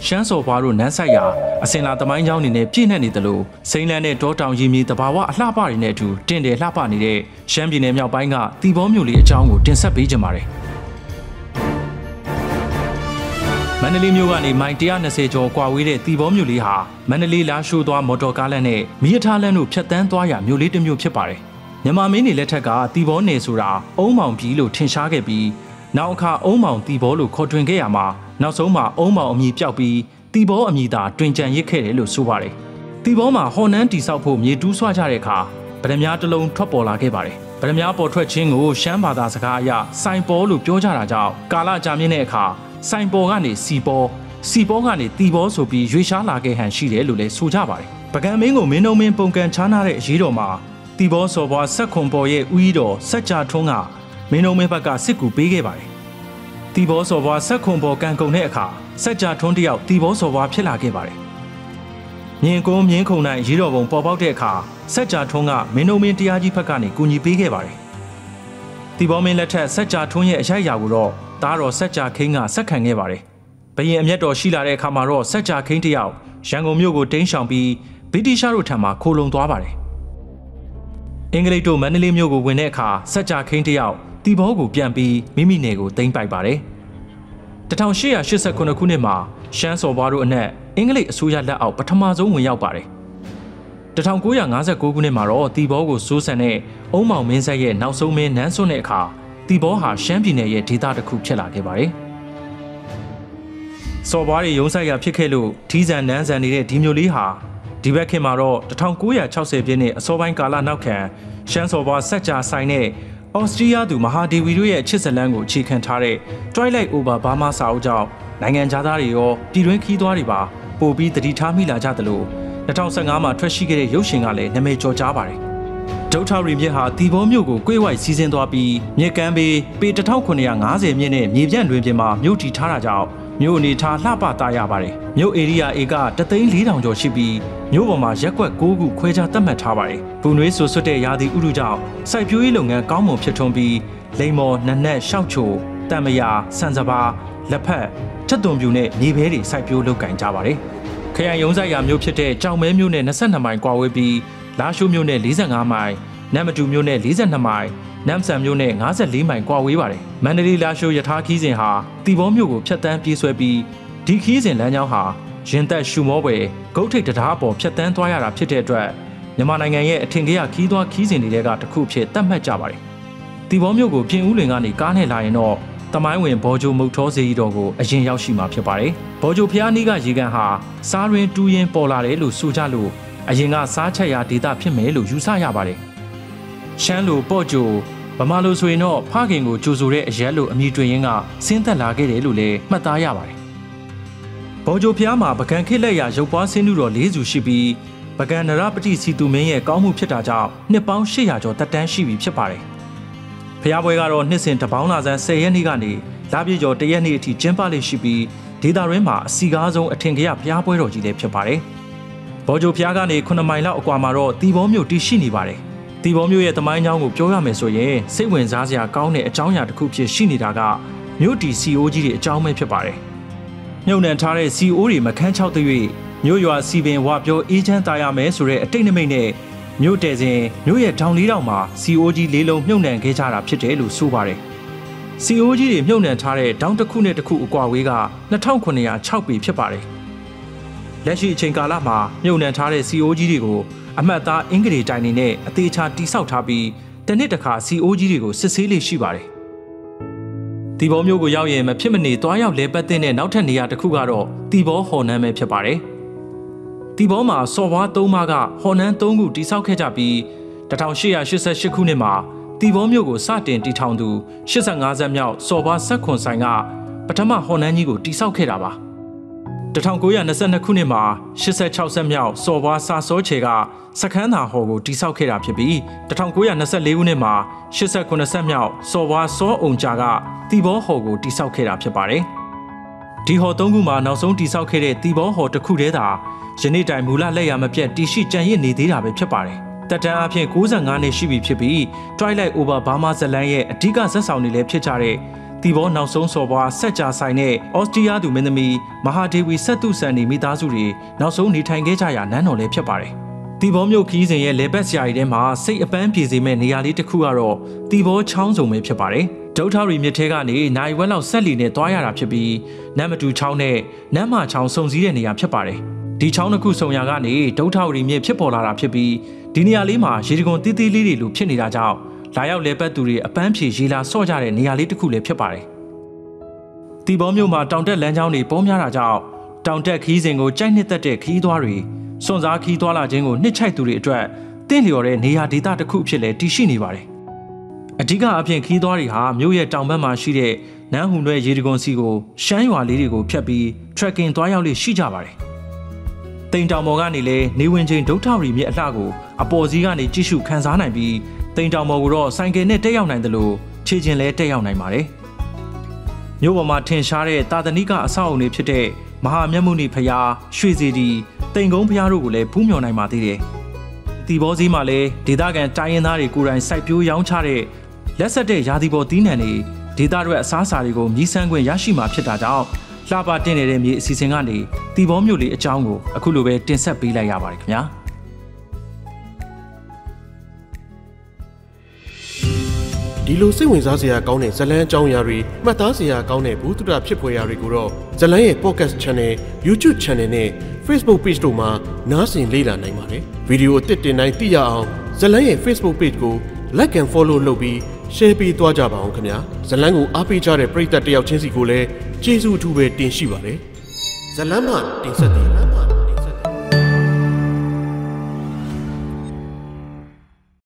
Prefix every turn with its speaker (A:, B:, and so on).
A: ရှမ်းစော်ဘွားတို့နန်းဆိုင်ရာအစင်လာသမိုင်းကြောင်းနေနဲ့ပြည့်နှက်နေတယ်လို့စိန်လန်းနဲ့တောတောင်ရီမြေတဘာဝအလှပတွေနဲ့အတူတင့်တယ်လှပနေတဲ့ရှမ်းပြည်နယ်မြောက်ပိုင်းကတီဘောမြို့လေးအကြောင်းကိုတင်ဆက်ပေးကြပါမယ်။မန္တလေးမြို့ကနေမိုင်120ကျော်ကွာဝေးတဲ့တီဘောမြို့လေးဟာမန္တလေးလာရှိုးသွားမော်တော်ကားလမ်းနဲ့မီးရထားလမ်းတို့ဖြတ်တန်းသွားရာမြို့လေးတစ်မြို့ဖြစ်ပါတယ်။မြန်မာမင်းတွေလက်ထက်ကတီဘောနယ်ဆိုတာအုံမောင်ပြည်လို့ထင်ရှားခဲ့ပြီးနောက်အခါအုံမောင်တီဘောလို့ခေါ်တွင်ခဲ့ရမှာနောက်ဆုံးမှာအုံမောင်အမည်ပြောက်ပြီးတီဘောအမည်သာတွင်ကြံရစ်ခဲ့တယ်လို့ဆိုပါတယ်။တီဘောမှာဟော်နန်းတီဆောက်ဖို့မြေတူးဆွကြတဲ့အခါဗဒမြားတစ်လုံးထွက်ပေါ်လာခဲ့ပါတယ်။ဗဒမြားပေါ်ထွက်ခြင်းကိုရှမ်းဘာသာစကားအရစိုင်ပေါ်လို့ပြောကြတာကြောင့်ကာလကြာမြင့်တဲ့အခါစိုင်ပေါ်ကနေစီပေါ်ကနေတီဘောဆိုပြီးရွေရှားလာခဲ့ဟန်ရှိတယ်လို့လည်းဆိုကြပါတယ်။ပကံမင်းကိုမင်းနှုံမင်းပုံကန်ချားနာတဲ့အရေးတော်မှာတီဘောစော်ဘွားဆက်ခွန်ပေါ်ရဲ့ဦးကြီးတော်စัจ जा ထွန်းကမင်းနှုံမင်းဘက်ကစစ်ကူပေးခဲ့ပါတယ်။တီဘောစော်ဘွားဆက်ခွန်ပေါ်ကန်ကုန်တဲ့အခါစัจ जा ထွန်းတယောက်တီဘောစော်ဘွားဖြစ်လာခဲ့ပါတယ်။မြင်းကုန်းမြင်းခုံနိုင်ရေးတော်ပုံပေါ်ပေါက်တဲ့အခါစัจ जा ထွန်းကမင်းနှုံမင်းတရားကြီးဘက်ကနေကူညီပေးခဲ့ပါတယ်။တီဘောမင်းလက်ထက်စัจ जा ထွန်းရဲ့အရိုက်အရာကိုတော့တားတော်စัจ जा ခိန်းကဆက်ခံခဲ့ပါတယ်။ဘရင်အမျက်တော်ရှိလာတဲ့အခါမှာတော့စัจ जा ခိန်းတယောက်ရန်ကုန်မြို့ကိုတင်းရှောင်ပြီးဗြိတိရှတို့ထံမှခိုလုံသွားပါတယ်။အင်္ဂလိပ်တို့မန္တလေးမြို့ကိုဝင်တဲ့အခါစัจ जा ခိန်းတယောက်တီဘောကိုပြန်ပြီးမိမိနယ်ကိုသိမ်းပိုက်ပါတယ်။1889ခုနှစ်မှာရှမ်းစော်ဘွားတို့အနက်အင်္ဂလိပ်အစိုးရလက်အောက်ပထမဆုံးဝင်ရောက်ပါတယ်။1959ခုနှစ်မှာတော့တီဘောကိုစိုးစံတဲ့အုံမောင်မင်းဆက်ရဲ့နောက်ဆုံးမင်းနန်းစွန်းတဲ့အခါတီဘောဟာရှမ်းပြည်နယ်ရဲ့ဒေသတစ်ခုဖြစ်လာခဲ့ပါတယ်။စော်ဘွားတွေရုံးဆိုင်ရာဖြစ်ခဲ့လို့ထီးဆန်နန်းဆန်နေတဲ့ဒီမျိုးလေးဟာဒီဘက်ခေတ်မှာတော့1960ပြည့်နှစ်အစောပိုင်းကာလနောက်ခံရှမ်းစော်ဘွားစัจ जा ဆိုင်နဲ့အော်စတြီးယားသူမဟာဒေဝီတို့ရဲ့အချစ်ဇလန်းကိုအခြေခံထားတဲ့ Twilight Over Burma စာအုပ်ကြောင့်နိုင်ငံခြားသားတွေရောပြည်တွင်းခီးသွားတွေပါပို့ပြီးတတိထားမိလာကြသလို2015မှာထွက်ရှိခဲ့တဲ့ရုပ်ရှင်ကလည်းနာမည်ကျော်ကြားပါတယ်။ဒုထောက်ရီမြစ်ဟာတီဘောမြို့ကိုကွေးဝိုက်စီးဆင်းသွားပြီးမြစ်ကမ်းဘေးပေ1950မြင့်နဲ့မြေပြန့်တွင်ပြင်မှာမြို့တီထားတာကြောင့်မြို့အနေထားလှပသားရပါတယ်။မြို့ဧရိယာဧက3,400ကျော်ရှိပြီးမြို့ပေါ်မှာရက်ကွက်9ခုခွဲခြားသတ်မှတ်ထားပါတယ်။ဘူနွေးဆူဆွတ်တဲ့ရာသီဥတုကြောင့်စိုက်ပျိုးရေးလုပ်ငန်းကောင်းမွန်ဖြစ်ထွန်းပြီးလိမ္မော်နနက်ရှောက်ချိုတံမယာစံစပါလက်ဖက်ချက်သွန်ပြူနဲ့မြေပဲတွေစိုက်ပျိုးလုပ်ကင်ကြပါတယ်။ခရိုင်ရုံးဆိုင်ရာမြို့ဖြစ်တဲ့ကြောင်မဲမြို့နဲ့22မိုင်ကွာဝေးပြီးလာရှိုးမြို့နဲ့45မိုင်နမ်မတူမြို့နဲ့42မိုင်နမ်ဆန်မြို့နဲ့54မိုင်ကွာဝေးပါတယ်။မန္တလေးလာရှိုးရထားခီးစဉ်ဟာတီဘောမြို့ကိုဖြတ်တန်းပြေးဆွဲပြီးဒီခီးစဉ်လမ်းကြောင်းဟာရင်သက်ရှူမောပွဲဂုတ်ထိပ်တရားပေါ်ဖြတ်တန်းသွားရတာဖြစ်တဲ့အတွက်မြန်မာနိုင်ငံရဲ့အထင်ကြီးခီးသွားခီးစဉ်တွေကတစ်ခုဖြစ်သတ်မှတ်ကြပါတယ်။တီဘောမြို့ကိုပြင်ဦးလွင်ကနေကားနဲ့လာရင်တော့တမိုင်းဝင်ဘော်ဂျိုမုတ်ထောစေးတော်ကိုအရင်ရောက်ရှိမှာဖြစ်ပါတယ်။ဘော်ဂျိုဖျားနီးကရေကန်ဟာစားရင်းတူးရင်ပေါ်လာတယ်လို့ဆိုကြလို့အရင်ကစားချက်ရာဒေတာဖြစ်မယ်လို့ယူဆရပါတယ်။ရှမ်းလိုပေါ့ဂျိုဗမာလိုဆိုရင်တော့ဖခင်ကိုကြိုဆိုတဲ့အရက်လိုအမည်တွင်ရင်းကဆင်းသက်လာခဲ့တယ်လို့လည်းမှတ်သားရပါတယ်။ဘော်ဂျိုဖျားမှာပကံခိလက်ရရုပ်ပွားဆင်းသူတော်၄စုရှိပြီးပကံနရပတိစီသူမင်းရဲ့ကောင်းမှုဖြစ်တာကြောင့်နှစ်ပေါင်း800ကျော်တက်တန်းရှိပြီဖြစ်ပါတယ်။ဖျားပွဲကတော့နှစ်စဉ်တပေါင်းလာဆန်း10ရက်နေ့ကနေလပြည့်ကျော်1ရက်နေ့အထိကျင်းပလေရှိပြီးဒေသရင်းမှာအစီကားဆုံးအထင်ကြီးဖျားပွဲတော်ကြီးလည်းဖြစ်ပါတယ်။ဘော်ဂျိုဖျားကနေ9မိုင်လောက်အကွာမှာတော့တီဘောမြို့တည်ရှိနေပါတယ်။တီဘောမြို့ရဲ့သမိုင်းကြောင်းကိုပြောရမယ်ဆိုရင်စိတ်ဝင်စားစရာကောင်းတဲ့အကြောင်းအရာတစ်ခုဖြစ်ရှိနေတာကမြို့တီ CO ကြီးတွေအကြောင်းပဲဖြစ်ပါတယ်။မြုပ်နှံထားတဲ့ CO တွေမခန်းချောက်တဲ့၍မြို့ရွာစီပင်ဝါပြောအေးချမ်းသာရမယ်ဆိုတဲ့အတိတ်နမိတ်နဲ့မြို့တဲစဉ်မြို့ရဲ့ထောင်လေးတောင်မှာ CO ကြီး၄လုံးမြုပ်နှံခဲ့ကြတာဖြစ်တယ်လို့ဆိုပါတယ်။ CO ကြီးတွေမြုပ်နှံထားတဲ့တောင်တစ်ခုနဲ့တစ်ခုအကွာဝေးက2906ပေဖြစ်ပါတယ်။လက်ရှိအချိန်ကာလမှာမြုပ်နှံထားတဲ့ CO ကြီးတွေကိုအမှတ်သားအင်္ဂလိပ်တိုင်နေနဲ့အသေးချာတိဆောက်ထားပြီးတနှစ်တစ်ခါ CO ကြီးတွေကိုစစ်ဆေးလေးရှိပါတယ်။တီဘောမျိုးကိုရောက်ရင်မဖြစ်မနေသွားရောက်လဲပတ်တဲ့နောက်ထပ်နေရာတစ်ခုကတော့တီဘောဟော်နန်းပဲဖြစ်ပါတယ်။တီဘောမှာစော်ဘွား3ပါးကဟော်နန်း3ခုတိဆောက်ခဲ့ကြပြီး1888ခုနှစ်မှာတီဘောမျိုးကိုစတင်တည်ထောင်သူ85ဆက်မြောက်စော်ဘွားဆက်ခွန်ဆိုင်ကပထမဟော်နန်းကြီးကိုတိဆောက်ခဲ့တာပါ။1922ခုနှစ်မှာ86ဆက်မြောက်စော်ဘွားစာစောချေကစခန်းသာဟော်ကိုတိဆောက်ခဲ့တာဖြစ်ပြီး1924ခုနှစ်မှာ89ဆက်မြောက်စော်ဘွားစောအုံကြာကတီဘောဟော်ကိုတိဆောက်ခဲ့တာဖြစ်ပါတယ်။ဒီဟော်3ခုမှာနောက်ဆုံးတိဆောက်ခဲ့တဲ့တီဘောဟော်တစ်ခုတည်းသာယနေ့တိုင်မူလလက်ရမပြတ်တည်ရှိကြံ့ရစ်နေသေးတာပဲဖြစ်ပါတယ်။တက်တန်းအဖြစ်95နှစ်ရှိပြီဖြစ်ပြီး Twilight Over Burma ဇလန်းရဲ့အဓိကဇက်ဆောင်တွေလည်းဖြစ်ကြတဲ့တီဘောနောက်ဆုံးစော်ဘွားဆက်ကြာဆိုင်နဲ့ဩစတြီးယားသူမင်းသမီးမဟာဒေဝီဆက်တုဆန်နီမိသားစုတွေနောက်ဆုံးနေထိုင်ခဲ့ကြရာနန်းတော်လည်းဖြစ်ပါတယ်။တီဘောမြို့ခီးစဉ်ရဲ့လေပတ်ဆရာကြီးထဲမှာစိတ်အပန်းပြေစေမဲ့နေရာလေးတစ်ခုကတော့တီဘောချောင်းစုံပဲဖြစ်ပါတယ်။ဒုတ်ထောက်ရီမြစ်ထဲကနေနိုင်ဝက်လောက်ဆက်လီနဲ့တွားရတာဖြစ်ပြီးနမ်မတူချောင်းနဲ့နမ်မာချောင်းစုံစည်းတဲ့နေရာဖြစ်ပါတယ်။ဒီချောင်းတစ်ခုစုံရာကနေဒုတ်ထောက်ရီမြစ်ဖြစ်ပေါ်လာတာဖြစ်ပြီးဒီနေရာလေးမှာရေတံခွန်တီးတီးလေးတွေလိုဖြစ်နေတာကြောင့်လာရောက်လဲပတ်သူတွေအပန်းဖြေရေလာဆော့ကြတဲ့နေရာလေးတစ်ခုလည်းဖြစ်ပါတယ်။တီဘောမြို့မှာတောင်တက်လမ်းကြောင်းတွေပေါများတာကြောင့်တောင်တက်ခီးစဉ်ကိုကြိုက်နှစ်သက်တဲ့ခီးသွားတွေစွန့်စားခီးသွားလာခြင်းကိုနှစ်ချိုက်သူတွေအတွက်တင့်လျော်တဲ့နေရာဒေသတစ်ခုဖြစ်လဲတည်ရှိနေပါတယ်။အဓိကအဖြစ်ခီးသွားတွေဟာမြို့ရဲ့တောင်ဘက်မှာရှိတဲ့နန်းဟူနွဲရေတံခွန်စီကိုရှမ်းရွာလေးတွေကိုဖြတ်ပြီး trekking သွားရောက်လေရှိကြပါတယ်။တိမ်တောင်ပေါ်ကနေလဲနေဝင်ချင်းဒုတ်ထောက်ရီမြစ်အလှကိုအပေါ်စီးကနေကြည့်ရှုခန်းစားနိုင်ပြီးတိမ်တောင်ပေါ်ကိုတော့ဆိုင်ကယ်နဲ့တက်ရောက်နိုင်တယ်လို့ခြေကျင်လဲတက်ရောက်နိုင်ပါတယ်။မြို့ပေါ်မှာထင်ရှားတဲ့တာသနိကအဆောက်အုံတွေဖြစ်တဲ့မဟာမြတ်မုနိဖရာရွှေစီတီတိမ်ကုန်းဖရာတို့ကိုလည်းဖူးမြော်နိုင်ပါသေးတယ်။တီဘောစည်းမှာလည်းဒေသခံတိုင်းရင်းသားတွေကိုယ်တိုင်စိုက်ပျိုးရောင်းချတဲ့လက်ဆက်တဲ့ရာသီပေါ်သီးနှံတွေဒေသတွေအစားအစာတွေကိုမြည်ဆန်းခွင့်ရရှိမှာဖြစ်တာကြောင့်လှပတင်နေတဲ့မြေအစီအစဉ်ကနေတီဘောမြို့လေးအကြောင်းကိုအခုလိုပဲတင်ဆက်ပေးလိုက်ရပါတယ်ခင်ဗျာ။
B: ဒီလိုစိတ်ဝင်စားစရာကောင်းတဲ့ဇလန်းအကြောင်းအရာတွေမှတ်သားစရာကောင်းတဲ့ဘူးတုဒဖြစ်ဖွယ်ရာတွေကိုတော့ဇလန်းရဲ့ podcast channel YouTube channel နဲ့ Facebook page တို့မှာနားဆင်လေ့လာနိုင်ပါတယ်ဗီဒီယိုအသစ်တင်တိုင်းသိရအောင်ဇလန်းရဲ့ Facebook page ကို like and follow လုပ်ပြီး share ပေးသွားကြပါအောင်ခင်ဗျာဇလန်းကိုအားပေးကြတဲ့ပရိသတ်တယောက်ချင်းစီကိုလည်းကျေးဇူးအထူးပဲတင်ရှိပါတယ်ဇလန်းမှတင်ဆက်တယ်